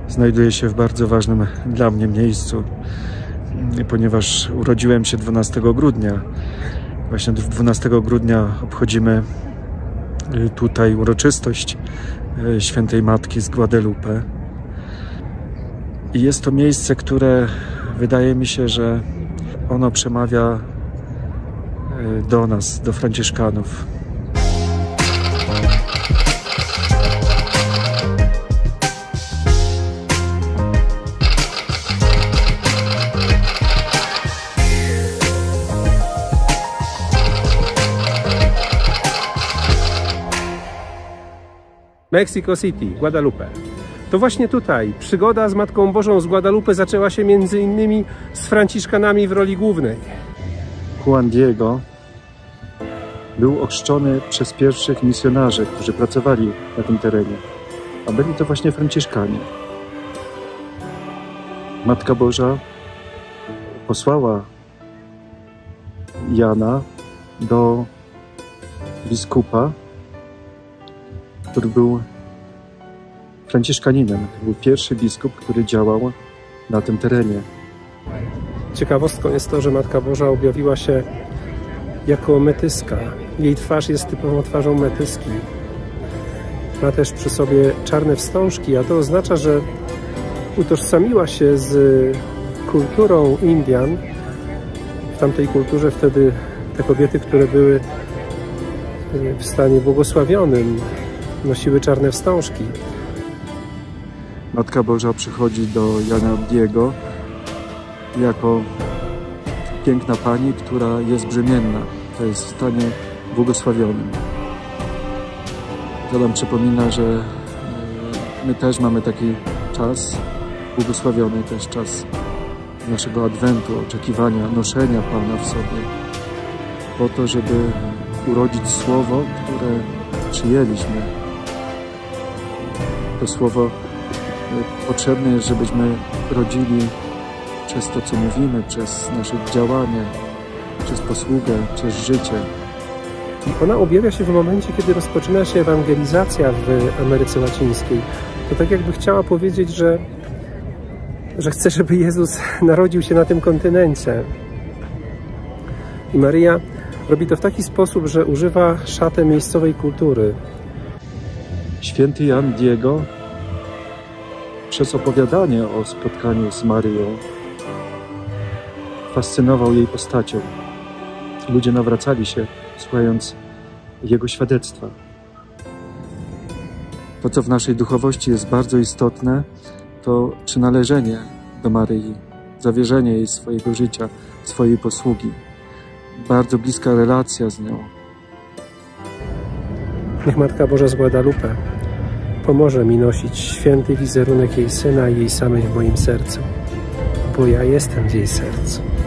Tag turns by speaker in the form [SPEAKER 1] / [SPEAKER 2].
[SPEAKER 1] Znajduję się w bardzo ważnym dla mnie miejscu, ponieważ urodziłem się 12 grudnia. Właśnie 12 grudnia obchodzimy tutaj uroczystość Świętej Matki z Guadalupe. I jest to miejsce, które wydaje mi się, że ono przemawia do nas, do Franciszkanów.
[SPEAKER 2] Mexico City, Guadalupe. To właśnie tutaj przygoda z Matką Bożą z Guadalupe zaczęła się między innymi z Franciszkanami w roli głównej.
[SPEAKER 1] Juan Diego był ochrzczony przez pierwszych misjonarzy, którzy pracowali na tym terenie, a byli to właśnie Franciszkanie. Matka Boża posłała Jana do biskupa, który był Franciszkaninem. To był pierwszy biskup, który działał na tym terenie.
[SPEAKER 2] Ciekawostką jest to, że Matka Boża objawiła się jako metyska. Jej twarz jest typową twarzą metyski. Ma też przy sobie czarne wstążki, a to oznacza, że utożsamiła się z kulturą Indian. W tamtej kulturze wtedy te kobiety, które były w stanie błogosławionym, nosiły czarne wstążki.
[SPEAKER 1] Matka Boża przychodzi do Jana Diego jako piękna pani, która jest brzemienna, to jest w stanie błogosławionym. To nam przypomina, że my też mamy taki czas, błogosławiony też czas naszego adwentu, oczekiwania, noszenia Pana w sobie, po to, żeby urodzić słowo, które przyjęliśmy. To słowo potrzebne jest, żebyśmy rodzili przez to, co mówimy, przez nasze działania, przez posługę, przez życie.
[SPEAKER 2] Ona objawia się w momencie, kiedy rozpoczyna się ewangelizacja w Ameryce Łacińskiej. To tak jakby chciała powiedzieć, że chce, żeby Jezus narodził się na tym kontynencie. I Maryja robi to w taki sposób, że używa szaty miejscowej kultury.
[SPEAKER 1] Święty Jan Diego przez opowiadanie o spotkaniu z Maryją fascynował jej postacią. Ludzie nawracali się, słuchając jego świadectwa. To, co w naszej duchowości jest bardzo istotne, to przynależenie do Maryi, zawierzenie jej swojego życia, swojej posługi. Bardzo bliska relacja z nią.
[SPEAKER 2] Niech Matka Boża z Guadalupe pomoże mi nosić święty wizerunek jej Syna i jej samej w moim sercu, bo ja jestem w jej sercu.